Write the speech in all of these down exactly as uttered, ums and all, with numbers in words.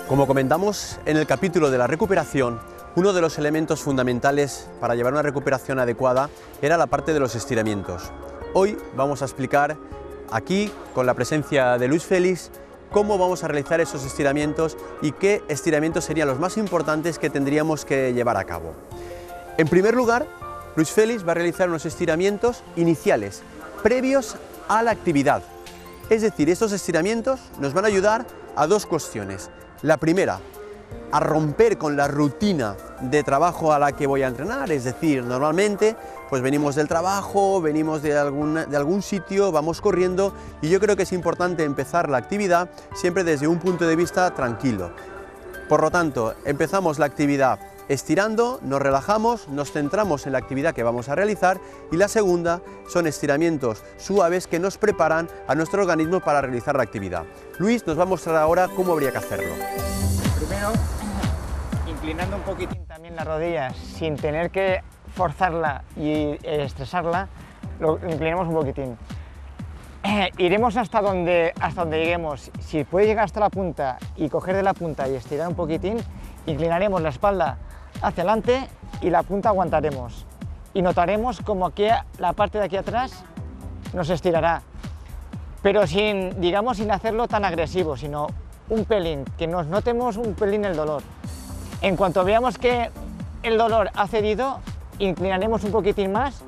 Como comentamos en el capítulo de la recuperación, uno de los elementos fundamentales para llevar una recuperación adecuada era la parte de los estiramientos. Hoy vamos a explicar aquí, con la presencia de Luis Félix, cómo vamos a realizar esos estiramientos y qué estiramientos serían los más importantes que tendríamos que llevar a cabo. En primer lugar, Luis Félix va a realizar unos estiramientos iniciales, previos a la actividad. Es decir, estos estiramientos nos van a ayudar a dos cuestiones. La primera, a romper con la rutina de trabajo a la que voy a entrenar, es decir, normalmente pues venimos del trabajo, venimos de algún, de algún sitio, vamos corriendo y yo creo que es importante empezar la actividad siempre desde un punto de vista tranquilo. Por lo tanto, empezamos la actividad estirando, nos relajamos, nos centramos en la actividad que vamos a realizar y la segunda son estiramientos suaves que nos preparan a nuestro organismo para realizar la actividad. Luis nos va a mostrar ahora cómo habría que hacerlo. Primero, inclinando un poquitín también las rodillas sin tener que forzarla y estresarla, lo inclinamos un poquitín. Eh, iremos hasta donde, hasta donde lleguemos. Si puede llegar hasta la punta y coger de la punta y estirar un poquitín, inclinaremos la espalda hacia adelante y la punta aguantaremos. Y notaremos como aquí, la parte de aquí atrás nos estirará, pero sin, digamos, sin hacerlo tan agresivo, sino un pelín, que nos notemos un pelín el dolor. En cuanto veamos que el dolor ha cedido, inclinaremos un poquitín más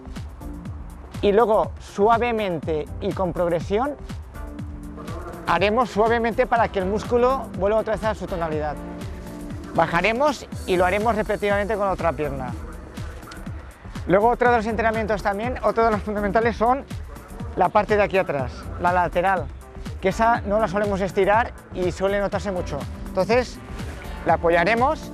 y luego suavemente y con progresión haremos suavemente para que el músculo vuelva otra vez a su tonalidad. Bajaremos y lo haremos repetitivamente con la otra pierna. Luego otro de los entrenamientos también, otro de los fundamentales son la parte de aquí atrás, la lateral, que esa no la solemos estirar y suele notarse mucho. Entonces la apoyaremos,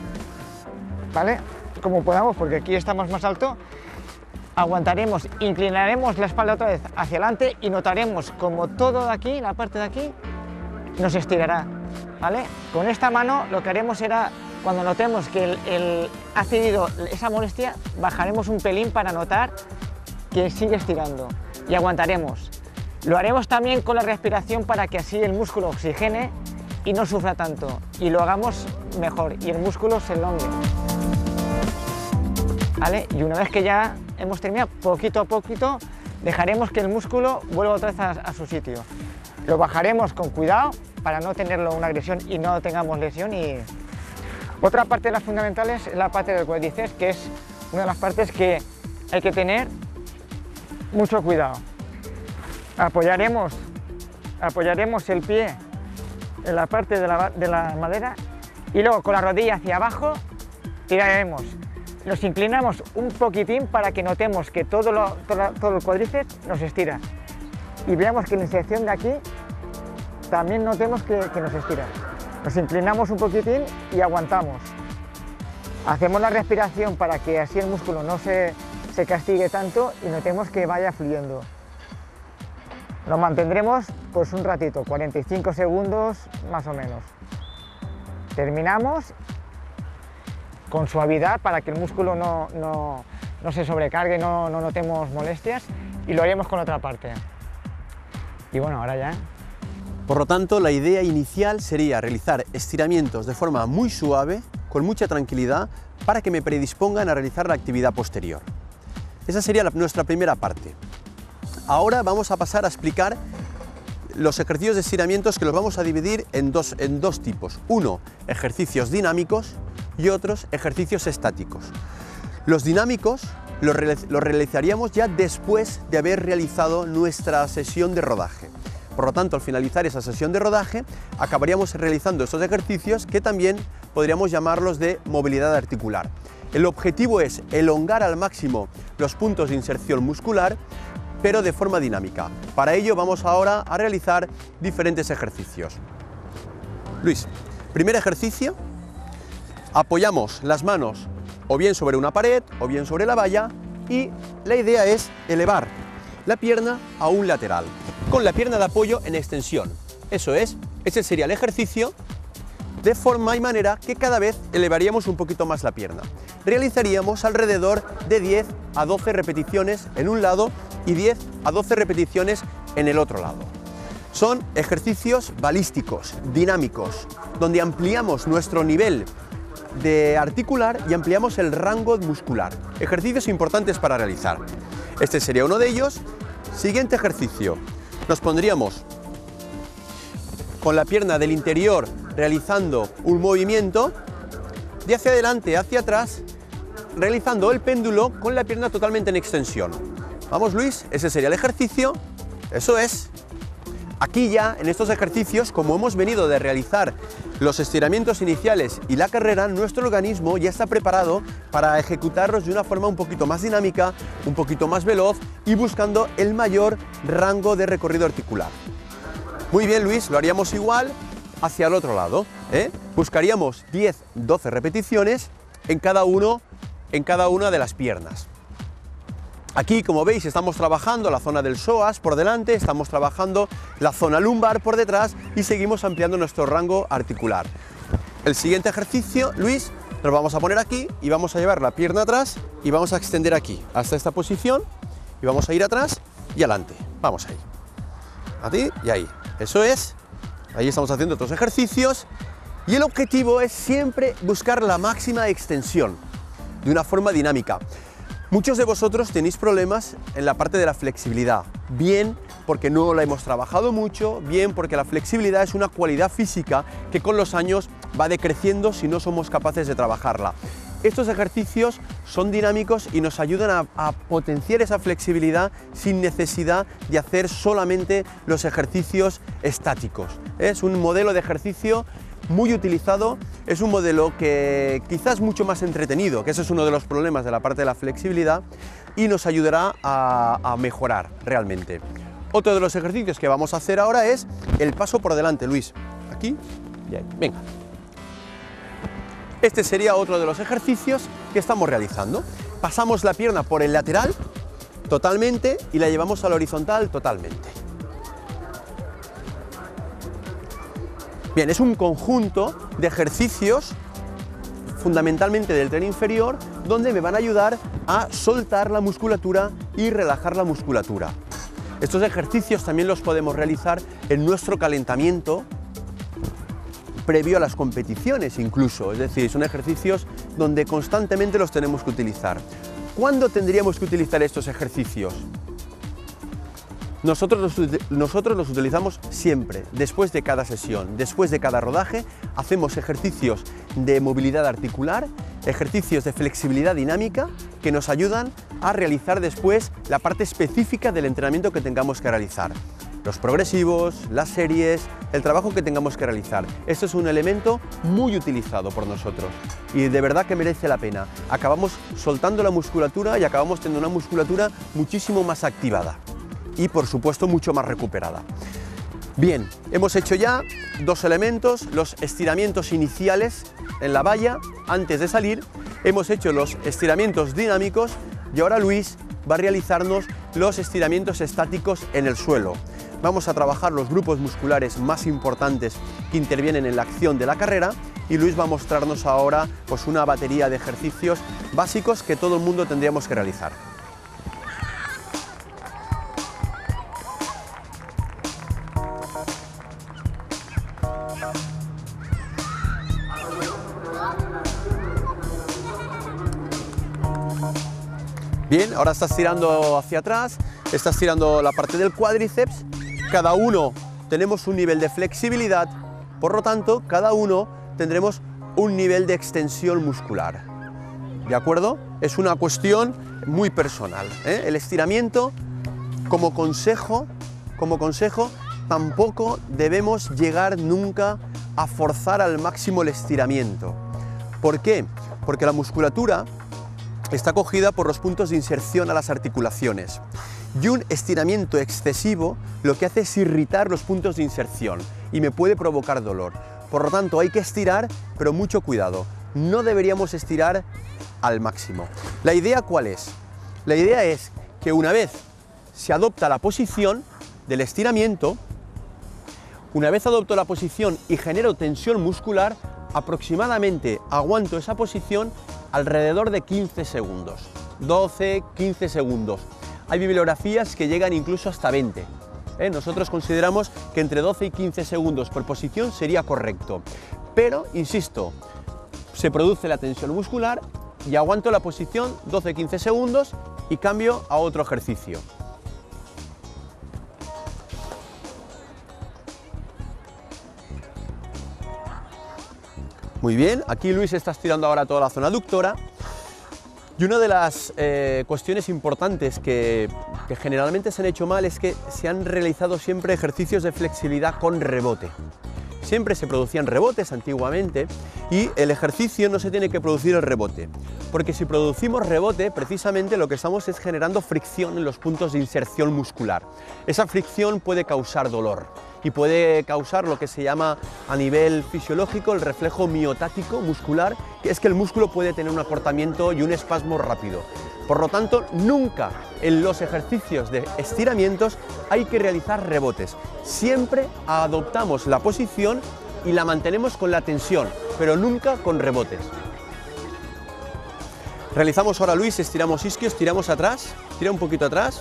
¿vale? Como podamos, porque aquí estamos más alto, aguantaremos, inclinaremos la espalda otra vez hacia adelante y notaremos como todo de aquí, la parte de aquí, nos estirará, ¿vale? Con esta mano lo que haremos será, cuando notemos que el, el, ha cedido esa molestia, bajaremos un pelín para notar que sigue estirando y aguantaremos. Lo haremos también con la respiración para que así el músculo oxigene y no sufra tanto y lo hagamos mejor y el músculo se elongue. ¿Vale? Y una vez que ya hemos terminado, poquito a poquito, dejaremos que el músculo vuelva otra vez a, a su sitio. Lo bajaremos con cuidado para no tenerlo una agresión y no tengamos lesión. Y otra parte de las fundamentales es la parte del cuádriceps, que es una de las partes que hay que tener mucho cuidado. Apoyaremos, apoyaremos el pie en la parte de la, de la madera y luego con la rodilla hacia abajo tiraremos. Nos inclinamos un poquitín para que notemos que todo, lo, todo, todo el cuádriceps nos estira y veamos que la inserción de aquí también notemos que, que nos estira. Nos inclinamos un poquitín y aguantamos. Hacemos la respiración para que así el músculo no se, se castigue tanto y notemos que vaya fluyendo. Lo mantendremos pues un ratito, cuarenta y cinco segundos más o menos. Terminamos con suavidad para que el músculo no, no, no se sobrecargue, no, no notemos molestias y lo haremos con otra parte. Y bueno, ahora ya. Por lo tanto, la idea inicial sería realizar estiramientos de forma muy suave, con mucha tranquilidad, para que me predispongan a realizar la actividad posterior. Esa sería la, nuestra primera parte. Ahora vamos a pasar a explicar los ejercicios de estiramientos que los vamos a dividir en dos, en dos tipos. Uno, ejercicios dinámicos y otros ejercicios estáticos. Los dinámicos los, los realizaríamos ya después de haber realizado nuestra sesión de rodaje. Por lo tanto, al finalizar esa sesión de rodaje, acabaríamos realizando estos ejercicios que también podríamos llamarlos de movilidad articular. El objetivo es elongar al máximo los puntos de inserción muscular, pero de forma dinámica. Para ello vamos ahora a realizar diferentes ejercicios. Luis, primer ejercicio, apoyamos las manos o bien sobre una pared o bien sobre la valla y la idea es elevar la pierna a un lateral, con la pierna de apoyo en extensión. Eso es, ese sería el ejercicio, de forma y manera que cada vez elevaríamos un poquito más la pierna. Realizaríamos alrededor de diez a doce repeticiones en un lado y diez a doce repeticiones en el otro lado. Son ejercicios balísticos, dinámicos, donde ampliamos nuestro nivel de articular y ampliamos el rango muscular. Ejercicios importantes para realizar. Este sería uno de ellos. Siguiente ejercicio. Nos pondríamos con la pierna del interior realizando un movimiento de hacia adelante, hacia atrás, realizando el péndulo con la pierna totalmente en extensión. Vamos, Luis, ese sería el ejercicio. Eso es. Aquí ya, en estos ejercicios, como hemos venido de realizar los estiramientos iniciales y la carrera, nuestro organismo ya está preparado para ejecutarlos de una forma un poquito más dinámica, un poquito más veloz y buscando el mayor rango de recorrido articular. Muy bien, Luis, lo haríamos igual hacia el otro lado, ¿eh? Buscaríamos diez doce repeticiones en cada, uno, en cada una de las piernas. Aquí, como veis, estamos trabajando la zona del psoas por delante, estamos trabajando la zona lumbar por detrás y seguimos ampliando nuestro rango articular. El siguiente ejercicio, Luis, nos vamos a poner aquí y vamos a llevar la pierna atrás y vamos a extender aquí hasta esta posición y vamos a ir atrás y adelante. Vamos ahí. A ti y ahí. Eso es. Ahí estamos haciendo otros ejercicios y el objetivo es siempre buscar la máxima extensión de una forma dinámica. Muchos de vosotros tenéis problemas en la parte de la flexibilidad, bien porque no la hemos trabajado mucho, bien porque la flexibilidad es una cualidad física que con los años va decreciendo si no somos capaces de trabajarla. Estos ejercicios son dinámicos y nos ayudan a, a potenciar esa flexibilidad sin necesidad de hacer solamente los ejercicios estáticos. Es un modelo de ejercicio muy utilizado, es un modelo que quizás es mucho más entretenido, que ese es uno de los problemas de la parte de la flexibilidad y nos ayudará a, a mejorar realmente. Otro de los ejercicios que vamos a hacer ahora es el paso por delante, Luis. Aquí y ahí. Venga. Este sería otro de los ejercicios que estamos realizando. Pasamos la pierna por el lateral totalmente y la llevamos al horizontal totalmente. Bien, es un conjunto de ejercicios, fundamentalmente del tren inferior, donde me van a ayudar a soltar la musculatura y relajar la musculatura. Estos ejercicios también los podemos realizar en nuestro calentamiento previo a las competiciones incluso, es decir, son ejercicios donde constantemente los tenemos que utilizar. ¿Cuándo tendríamos que utilizar estos ejercicios? Nosotros los, nosotros los utilizamos siempre, después de cada sesión, después de cada rodaje, hacemos ejercicios de movilidad articular, ejercicios de flexibilidad dinámica que nos ayudan a realizar después la parte específica del entrenamiento que tengamos que realizar. Los progresivos, las series, el trabajo que tengamos que realizar. Esto es un elemento muy utilizado por nosotros y de verdad que merece la pena. Acabamos soltando la musculatura y acabamos teniendo una musculatura muchísimo más activada y por supuesto mucho más recuperada. Bien, hemos hecho ya dos elementos, los estiramientos iniciales en la valla antes de salir, hemos hecho los estiramientos dinámicos y ahora Luis va a realizarnos los estiramientos estáticos en el suelo. Vamos a trabajar los grupos musculares más importantes que intervienen en la acción de la carrera y Luis va a mostrarnos ahora pues, una batería de ejercicios básicos que todo el mundo tendríamos que realizar. Bien, ahora estás tirando hacia atrás, estás tirando la parte del cuádriceps, cada uno tenemos un nivel de flexibilidad, por lo tanto, cada uno tendremos un nivel de extensión muscular. ¿De acuerdo? Es una cuestión muy personal, ¿eh? El estiramiento, como consejo, como consejo, tampoco debemos llegar nunca a forzar al máximo el estiramiento. ¿Por qué? Porque la musculatura está cogida por los puntos de inserción a las articulaciones y un estiramiento excesivo lo que hace es irritar los puntos de inserción y me puede provocar dolor. Por lo tanto, hay que estirar, pero mucho cuidado. No deberíamos estirar al máximo. ¿La idea cuál es? La idea es que una vez se adopta la posición del estiramiento, una vez adopto la posición y genero tensión muscular, aproximadamente aguanto esa posición alrededor de quince segundos, doce, quince segundos. Hay bibliografías que llegan incluso hasta veinte, ¿eh? Nosotros consideramos que entre doce y quince segundos por posición sería correcto. Pero, insisto, se produce la tensión muscular y aguanto la posición doce a quince segundos y cambio a otro ejercicio. Muy bien, aquí Luis está estirando ahora toda la zona aductora. Y una de las eh, cuestiones importantes que, que generalmente se han hecho mal es que se han realizado siempre ejercicios de flexibilidad con rebote. Siempre se producían rebotes antiguamente y el ejercicio no se tiene que producir el rebote, porque si producimos rebote, precisamente lo que estamos es generando fricción en los puntos de inserción muscular. Esa fricción puede causar dolor y puede causar lo que se llama a nivel fisiológico el reflejo miotático muscular, que es que el músculo puede tener un acortamiento y un espasmo rápido. Por lo tanto, nunca en los ejercicios de estiramientos hay que realizar rebotes. Siempre adoptamos la posición y la mantenemos con la tensión, pero nunca con rebotes. Realizamos ahora, Luis, estiramos isquios, tiramos atrás, tira un poquito atrás.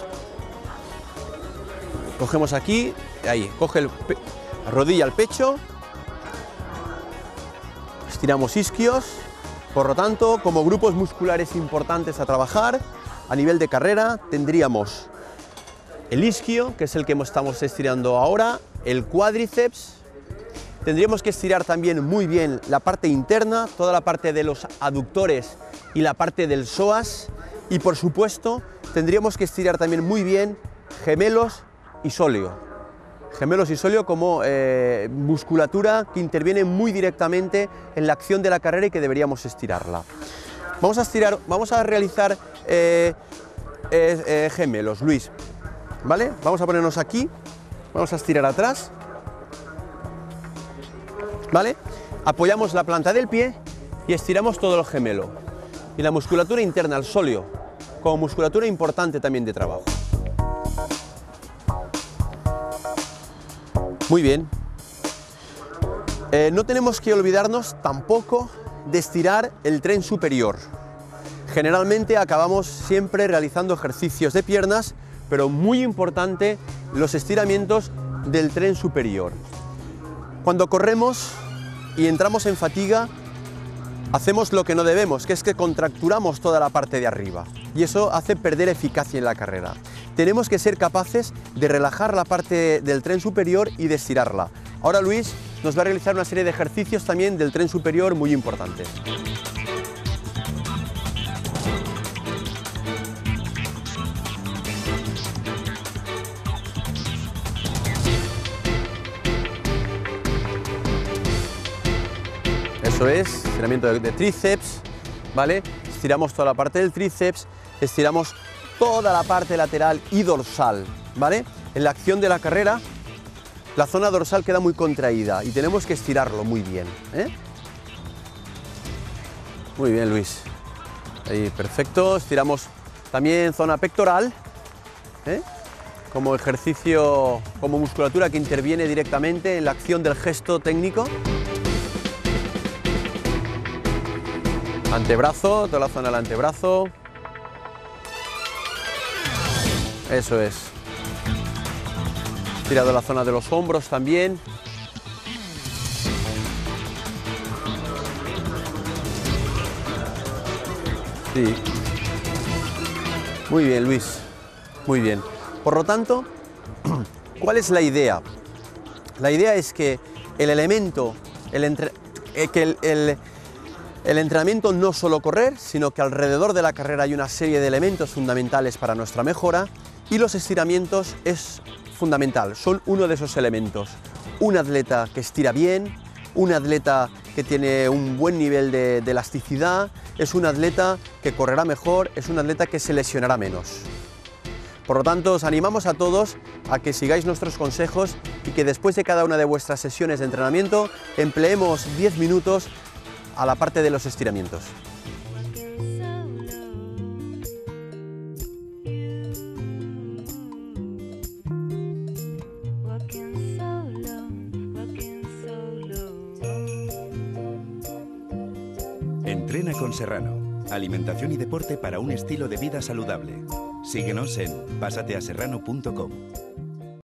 Cogemos aquí, ahí, coge el la rodilla al pecho. Estiramos isquios. Por lo tanto, como grupos musculares importantes a trabajar, a nivel de carrera, tendríamos el isquio, que es el que estamos estirando ahora, el cuádriceps. Tendríamos que estirar también muy bien la parte interna, toda la parte de los aductores y la parte del psoas. Y por supuesto, tendríamos que estirar también muy bien gemelos y sóleo. Gemelos y sóleo como eh, musculatura que interviene muy directamente en la acción de la carrera y que deberíamos estirarla. Vamos a estirar, vamos a realizar eh, eh, eh, gemelos, Luis, ¿vale? Vamos a ponernos aquí, vamos a estirar atrás, ¿vale? Apoyamos la planta del pie y estiramos todo el gemelo. Y la musculatura interna, el sóleo, como musculatura importante también de trabajo. Muy bien. Eh, no tenemos que olvidarnos tampoco de estirar el tren superior. Generalmente acabamos siempre realizando ejercicios de piernas, pero muy importante los estiramientos del tren superior. Cuando corremos y entramos en fatiga, hacemos lo que no debemos, que es que contracturamos toda la parte de arriba y eso hace perder eficacia en la carrera. Tenemos que ser capaces de relajar la parte del tren superior y de estirarla. Ahora Luis nos va a realizar una serie de ejercicios también del tren superior muy importantes. Eso es, estiramiento de, de tríceps, ¿vale? Estiramos toda la parte del tríceps, estiramos toda la parte lateral y dorsal, ¿vale? En la acción de la carrera, la zona dorsal queda muy contraída y tenemos que estirarlo muy bien, ¿eh? Muy bien, Luis. Ahí, perfecto. Estiramos también zona pectoral, ¿eh? Como ejercicio, como musculatura que interviene directamente en la acción del gesto técnico. Antebrazo, toda la zona del antebrazo. Eso es. Estirado la zona de los hombros también. Sí. Muy bien, Luis. Muy bien. Por lo tanto, ¿cuál es la idea? La idea es que el elemento, el entre, eh, que el, el, el entrenamiento no solo correr, sino que alrededor de la carrera hay una serie de elementos fundamentales para nuestra mejora y los estiramientos es fundamental, son uno de esos elementos. Un atleta que estira bien, un atleta que tiene un buen nivel de, de elasticidad, es un atleta que correrá mejor, es un atleta que se lesionará menos. Por lo tanto, os animamos a todos a que sigáis nuestros consejos y que después de cada una de vuestras sesiones de entrenamiento empleemos diez minutos a la parte de los estiramientos. Entrena con Serrano. Alimentación y deporte para un estilo de vida saludable. Síguenos en pásate a serrano punto com.